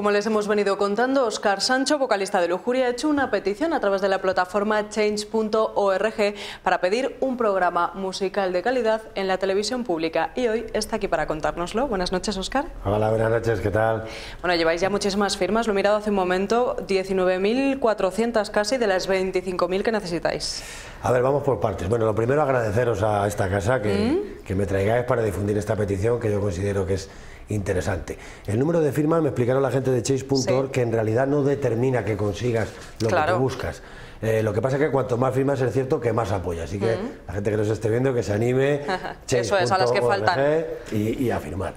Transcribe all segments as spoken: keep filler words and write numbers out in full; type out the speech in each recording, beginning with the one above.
Como les hemos venido contando, Óscar Sancho, vocalista de Lujuria, ha hecho una petición a través de la plataforma change punto org para pedir un programa musical de calidad en la televisión pública, y hoy está aquí para contárnoslo. Buenas noches, Óscar. Hola, buenas noches, ¿qué tal? Bueno, lleváis ya muchísimas firmas, lo he mirado hace un momento, diecinueve mil cuatrocientas casi de las veinticinco mil que necesitáis. A ver, vamos por partes. Bueno, lo primero, agradeceros a esta casa que, ¿Mm? que me traigáis para difundir esta petición, que yo considero que es interesante. El número de firmas, me explicaron la gente de change punto org, sí, que en realidad no determina que consigas lo claro. que tú buscas. Eh, lo que pasa es que cuanto más firmas es cierto que más apoya, así que mm. la gente que nos esté viendo que se anime, eso es, a las que faltan, y, y a firmar.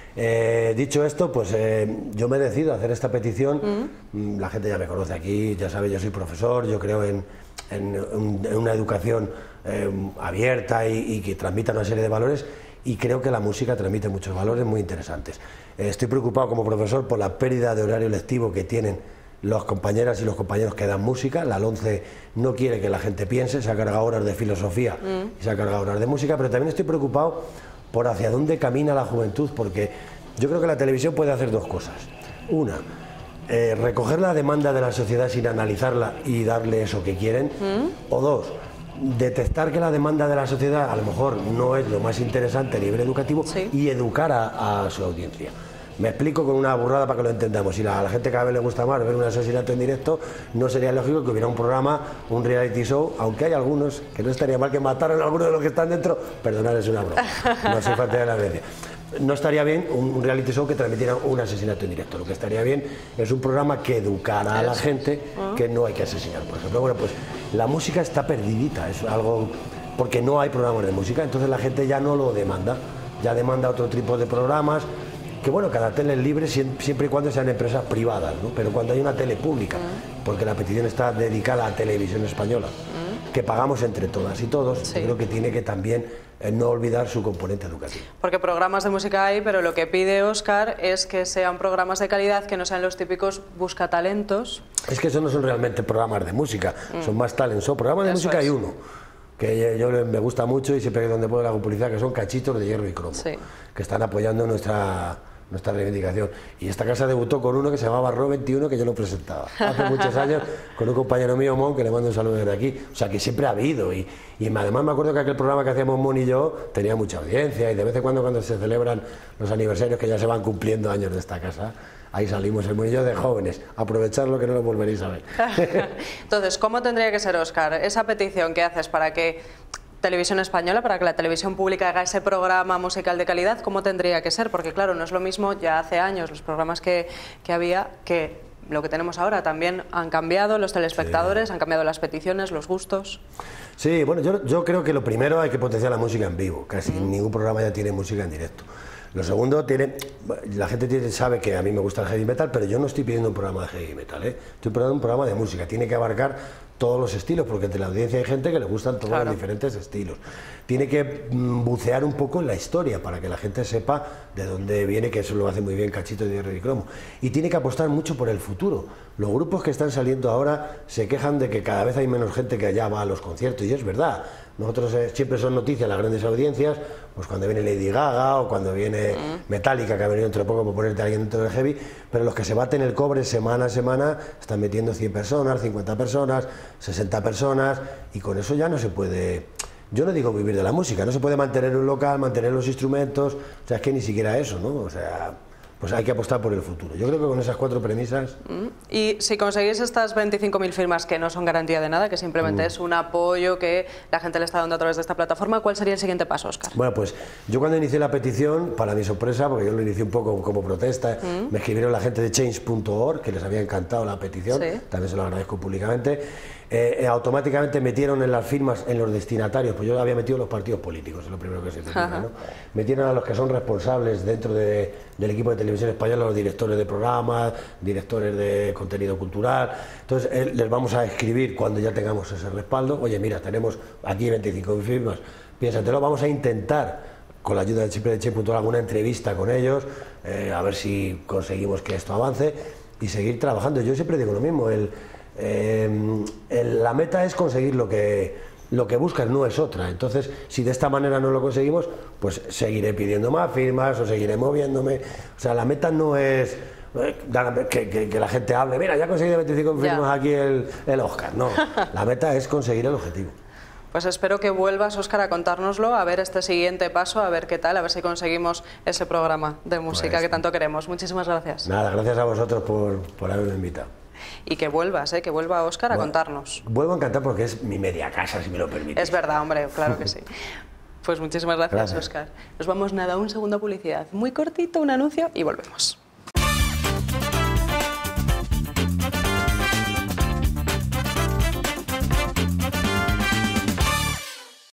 Eh, dicho esto, pues eh, yo me decido a hacer esta petición. Mm. La gente ya me conoce aquí, ya sabe, yo soy profesor, yo creo en, en, en una educación eh, abierta y, y que transmita una serie de valores, y creo que la música transmite muchos valores muy interesantes. Eh, estoy preocupado como profesor por la pérdida de horario lectivo que tienen las compañeras y los compañeros que dan música. La LOMCE no quiere que la gente piense, se ha cargado horas de filosofía mm. y se ha cargado horas de música, pero también estoy preocupado por hacia dónde camina la juventud, porque yo creo que la televisión puede hacer dos cosas. Una, eh, recoger la demanda de la sociedad sin analizarla y darle eso que quieren, mm. o dos, detectar que la demanda de la sociedad a lo mejor no es lo más interesante a nivel educativo, sí, y educar a, a su audiencia. Me explico con una burrada para que lo entendamos. Si a la, la gente cada vez le gusta más ver un asesinato en directo, no sería lógico que hubiera un programa, un reality show, aunque hay algunos que no estaría mal que mataran a algunos de los que están dentro. Perdonad, es una broma, no soy falta de la audiencia. No estaría bien un reality show que transmitiera un asesinato en directo. Lo que estaría bien es un programa que educara a la gente que no hay que asesinar, por ejemplo. Bueno, pues la música está perdidita, es algo porque no hay programas de música, entonces la gente ya no lo demanda, ya demanda otro tipo de programas, que bueno, cada tele es libre siempre y cuando sean empresas privadas, ¿no? Pero cuando hay una tele pública, porque la petición está dedicada a Televisión Española, que pagamos entre todas y todos, sí, yo creo que tiene que también eh, no olvidar su componente educativo. Porque programas de música hay, pero lo que pide Óscar es que sean programas de calidad, que no sean los típicos buscatalentos. Es que esos no son realmente programas de música, mm. son más talent show. Programas de Eso música es. hay uno, que yo, yo me gusta mucho y siempre que donde puedo la hago publicidad, que son cachitos de hierro y cromo, sí, que están apoyando nuestra... nuestra reivindicación. Y esta casa debutó con uno que se llamaba Ro veintiuno, que yo lo presentaba hace muchos años con un compañero mío, Mon, que le mando un saludo desde aquí. O sea que siempre ha habido, y, y además me acuerdo que aquel programa que hacíamos Mon y yo tenía mucha audiencia, y de vez en cuando cuando se celebran los aniversarios, que ya se van cumpliendo años de esta casa, ahí salimos el Mon y yo de jóvenes, aprovecharlo que no lo volveréis a ver. Entonces, ¿cómo tendría que ser, Óscar, esa petición que haces para que Televisión Española, para que la televisión pública haga ese programa musical de calidad? ¿Cómo tendría que ser? Porque claro, no es lo mismo ya hace años los programas que, que había que lo que tenemos ahora. También han cambiado los telespectadores, sí, han cambiado las peticiones, los gustos. Sí, bueno, yo, yo creo que lo primero hay que potenciar la música en vivo. Casi mm. ningún programa ya tiene música en directo. Lo segundo, tiene, la gente tiene, sabe que a mí me gusta el heavy metal, pero yo no estoy pidiendo un programa de heavy metal, ¿eh? Estoy pidiendo un programa de música. Tiene que abarcar todos los estilos, porque entre la audiencia hay gente que le gustan todos claro. los diferentes estilos. Tiene que mm, bucear un poco en la historia para que la gente sepa de dónde viene, que eso lo hace muy bien Cachito de Hierro y Cromo. Y tiene que apostar mucho por el futuro. Los grupos que están saliendo ahora se quejan de que cada vez hay menos gente que allá va a los conciertos, y es verdad. Nosotros eh, siempre son noticias las grandes audiencias, pues cuando viene Lady Gaga o cuando viene mm. Metallica, que ha venido dentro de poco por ponerte a alguien dentro del heavy, pero los que se baten el cobre semana a semana están metiendo cien personas, cincuenta personas, sesenta personas, y con eso ya no se puede, yo no digo vivir de la música, no se puede mantener un local, mantener los instrumentos, o sea, es que ni siquiera eso, ¿no? O sea, pues hay que apostar por el futuro. Yo creo que con esas cuatro premisas... Y si conseguís estas veinticinco mil firmas, que no son garantía de nada, que simplemente mm. es un apoyo que la gente le está dando a través de esta plataforma, ¿cuál sería el siguiente paso, Óscar? Bueno, pues yo cuando inicié la petición, para mi sorpresa, porque yo lo inicié un poco como protesta, mm. me escribieron la gente de change punto org, que les había encantado la petición, sí, también se lo agradezco públicamente. Eh, automáticamente metieron en las firmas, en los destinatarios, pues yo había metido los partidos políticos, es lo primero que se metieron, ¿no? Metieron a los que son responsables dentro de, del equipo de Televisión Española, los directores de programas, directores de contenido cultural. Entonces eh, les vamos a escribir cuando ya tengamos ese respaldo: oye, mira, tenemos aquí veinticinco mil firmas, piénsatelo, vamos a intentar, con la ayuda del chip de change punto org, alguna entrevista con ellos, eh, a ver si conseguimos que esto avance y seguir trabajando. Yo siempre digo lo mismo, el Eh, el, la meta es conseguir lo que, lo que buscas, no es otra. Entonces, si de esta manera no lo conseguimos, pues seguiré pidiendo más firmas o seguiré moviéndome. O sea, la meta no es que, que, que la gente hable, mira, ya he conseguido veinticinco firmas aquí el, el Óscar. No, la meta es conseguir el objetivo. Pues espero que vuelvas, Óscar, a contárnoslo, a ver este siguiente paso, a ver qué tal, a ver si conseguimos ese programa de música pues, que tanto queremos. Muchísimas gracias. Nada, gracias a vosotros por, por haberme invitado. Y que vuelvas, ¿eh? que vuelva Óscar a bueno, contarnos. Vuelvo a encantar porque es mi media casa, si me lo permite. Es verdad, hombre, claro que sí. Pues muchísimas gracias, gracias. Óscar. Nos vamos nada, un segundo a publicidad. Muy cortito, un anuncio y volvemos.